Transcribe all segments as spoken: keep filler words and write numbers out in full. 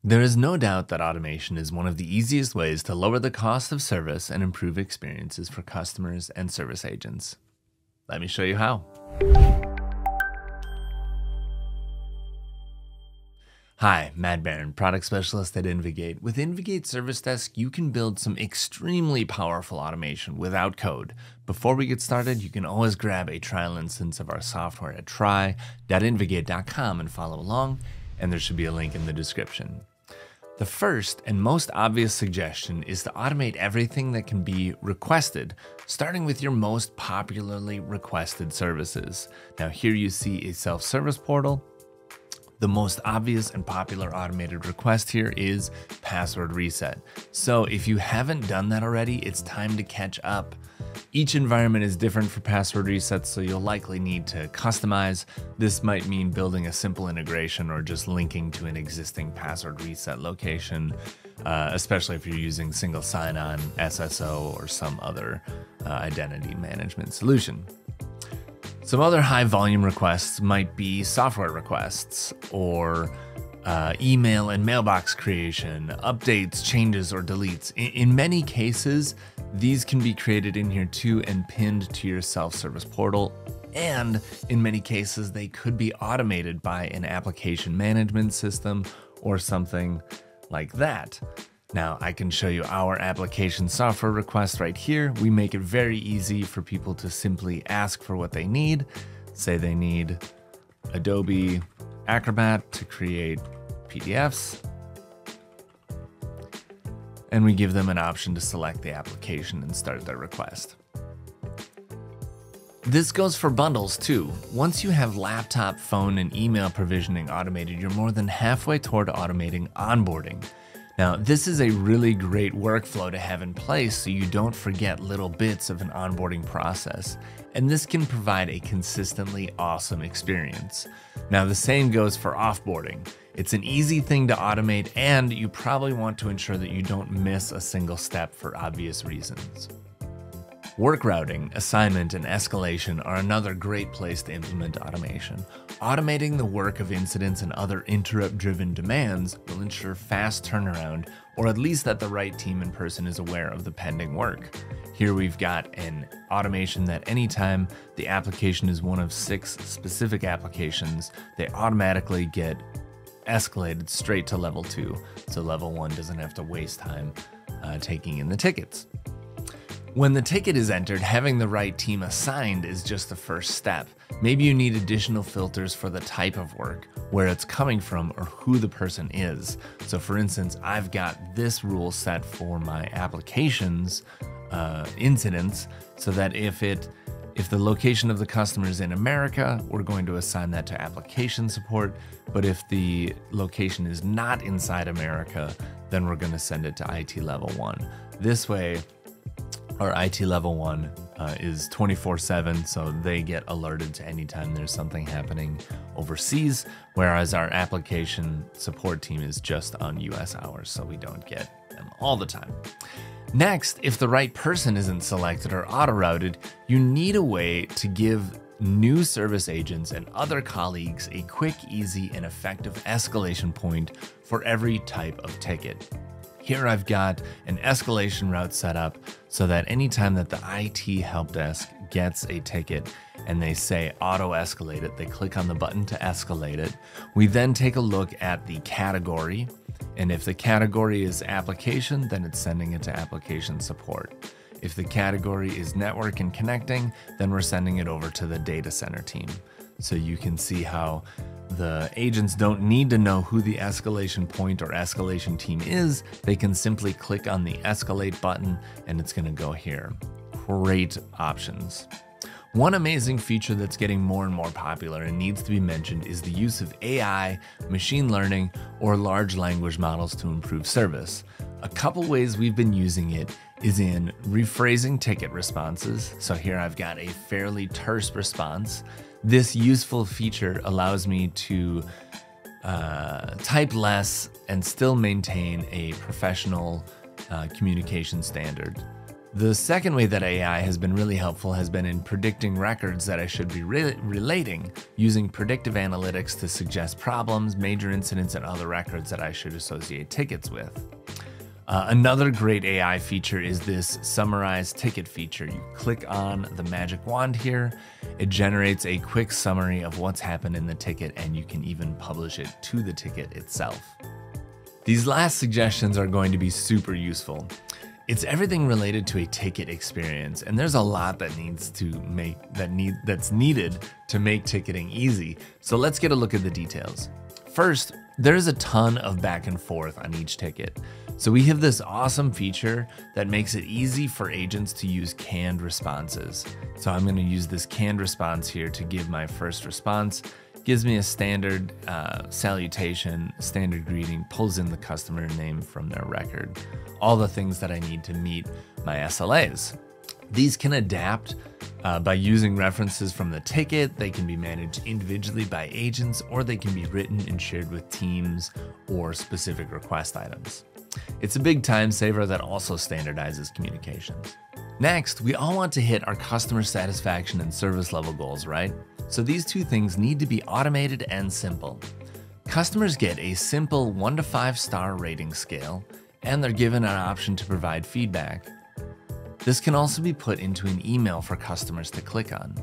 There is no doubt that automation is one of the easiest ways to lower the cost of service and improve experiences for customers and service agents. Let me show you how. Hi, Matt Barron, Product Specialist at InvGate. With InvGate Service Desk, you can build some extremely powerful automation without code. Before we get started, you can always grab a trial instance of our software at try dot invgate dot com and follow along, and there should be a link in the description. The first and most obvious suggestion is to automate everything that can be requested, starting with your most popularly requested services. Now here you see a self-service portal. The most obvious and popular automated request here is password reset. So if you haven't done that already, it's time to catch up. Each environment is different for password resets, so you'll likely need to customize. This might mean building a simple integration or just linking to an existing password reset location, uh, especially if you're using single sign-on, S S O, or some other uh, identity management solution. Some other high volume requests might be software requests or uh, email and mailbox creation, updates, changes, or deletes. In, in many cases, these can be created in here too and pinned to your self-service portal. And in many cases, they could be automated by an application management system or something like that. Now, I can show you our application software request right here. We make it very easy for people to simply ask for what they need. Say they need Adobe Acrobat to create P D Fs. And we give them an option to select the application and start their request. This goes for bundles too. Once you have laptop, phone, and email provisioning automated, you're more than halfway toward automating onboarding. Now, this is a really great workflow to have in place so you don't forget little bits of an onboarding process, and this can provide a consistently awesome experience. Now, the same goes for offboarding. It's an easy thing to automate, and you probably want to ensure that you don't miss a single step for obvious reasons. Work routing, assignment, and escalation are another great place to implement automation. Automating the work of incidents and other interrupt-driven demands will ensure fast turnaround, or at least that the right team and person is aware of the pending work. Here we've got an automation that anytime the application is one of six specific applications, they automatically get escalated straight to level two, so level one doesn't have to waste time uh, taking in the tickets. When the ticket is entered, having the right team assigned is just the first step. Maybe you need additional filters for the type of work, where it's coming from, or who the person is. So for instance, I've got this rule set for my applications uh, incidents, so that if it if the location of the customer is in America, we're going to assign that to application support. But if the location is not inside America, then we're going to send it to I T level one. This way, our I T level one uh, is twenty-four seven, so they get alerted to anytime there's something happening overseas, whereas our application support team is just on U S hours, so we don't get them all the time. Next, if the right person isn't selected or auto-routed, you need a way to give new service agents and other colleagues a quick, easy, and effective escalation point for every type of ticket. Here I've got an escalation route set up so that anytime that the I T help desk gets a ticket and they say auto escalate it, they click on the button to escalate it. We then take a look at the category, and if the category is application, then it's sending it to application support. If the category is network and connecting, then we're sending it over to the data center team. So you can see how the agents don't need to know who the escalation point or escalation team is. They can simply click on the escalate button and it's going to go here. Great options. One amazing feature that's getting more and more popular and needs to be mentioned is the use of A I, machine learning, or large language models to improve service. A couple ways we've been using it is in rephrasing ticket responses. So here I've got a fairly terse response. This useful feature allows me to uh, type less and still maintain a professional uh, communication standard. The second way that A I has been really helpful has been in predicting records that I should be re relating, using predictive analytics to suggest problems, major incidents, and other records that I should associate tickets with. Uh, another great A I feature is this summarize ticket feature. You click on the magic wand here, it generates a quick summary of what's happened in the ticket, and you can even publish it to the ticket itself. These last suggestions are going to be super useful. It's everything related to a ticket experience, and there's a lot that needs to make that need that's needed to make ticketing easy. So let's get a look at the details. First, there's a ton of back and forth on each ticket. So we have this awesome feature that makes it easy for agents to use canned responses. So I'm going to use this canned response here to give my first response. Gives me a standard uh, salutation, standard greeting, pulls in the customer name from their record, all the things that I need to meet my S L As. These can adapt uh, by using references from the ticket. They can be managed individually by agents, or they can be written and shared with teams or specific request items. It's a big time saver that also standardizes communications. Next, we all want to hit our customer satisfaction and service level goals, right? So these two things need to be automated and simple. Customers get a simple one to five star rating scale, and they're given an option to provide feedback. This can also be put into an email for customers to click on.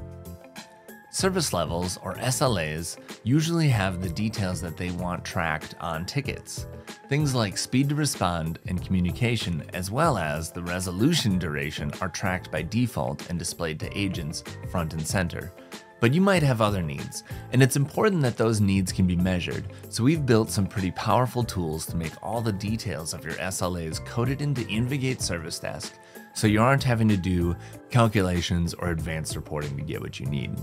Service levels, or S L As, usually have the details that they want tracked on tickets. Things like speed to respond and communication, as well as the resolution duration, are tracked by default and displayed to agents front and center. But you might have other needs, and it's important that those needs can be measured, so we've built some pretty powerful tools to make all the details of your S L As coded into InvGate Service Desk, so you aren't having to do calculations or advanced reporting to get what you need.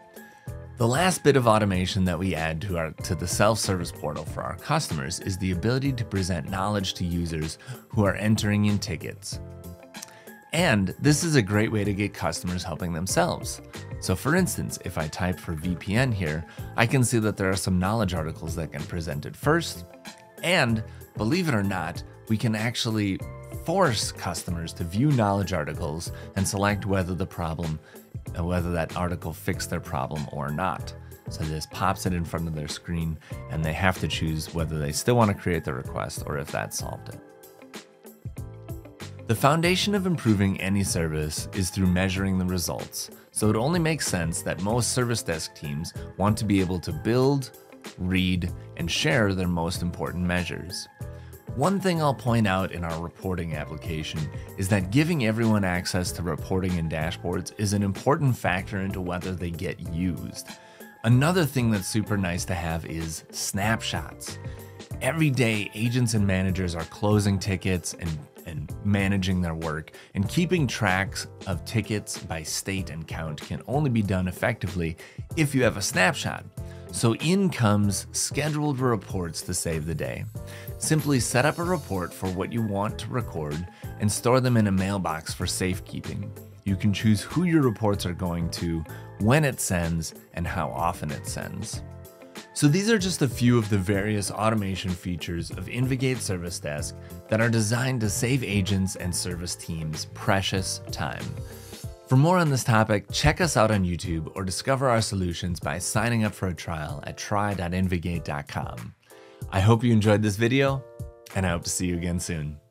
The last bit of automation that we add to, our, to the self-service portal for our customers is the ability to present knowledge to users who are entering in tickets. And this is a great way to get customers helping themselves. So for instance, if I type for V P N here, I can see that there are some knowledge articles that get presented first. And believe it or not, we can actually force customers to view knowledge articles and select whether the problem, whether that article fixed their problem or not. So this pops it in front of their screen, and they have to choose whether they still want to create the request or if that solved it. The foundation of improving any service is through measuring the results, so it only makes sense that most service desk teams want to be able to build, read, and share their most important measures. One thing I'll point out in our reporting application is that giving everyone access to reporting and dashboards is an important factor into whether they get used. Another thing that's super nice to have is snapshots. Every day, agents and managers are closing tickets and and managing their work, and keeping tracks of tickets by state and count can only be done effectively if you have a snapshot. So in comes scheduled reports to save the day. Simply set up a report for what you want to record and store them in a mailbox for safekeeping. You can choose who your reports are going to, when it sends, and how often it sends. So these are just a few of the various automation features of InvGate Service Desk that are designed to save agents and service teams precious time. For more on this topic, check us out on YouTube or discover our solutions by signing up for a trial at try dot invigate dot com. I hope you enjoyed this video, and I hope to see you again soon.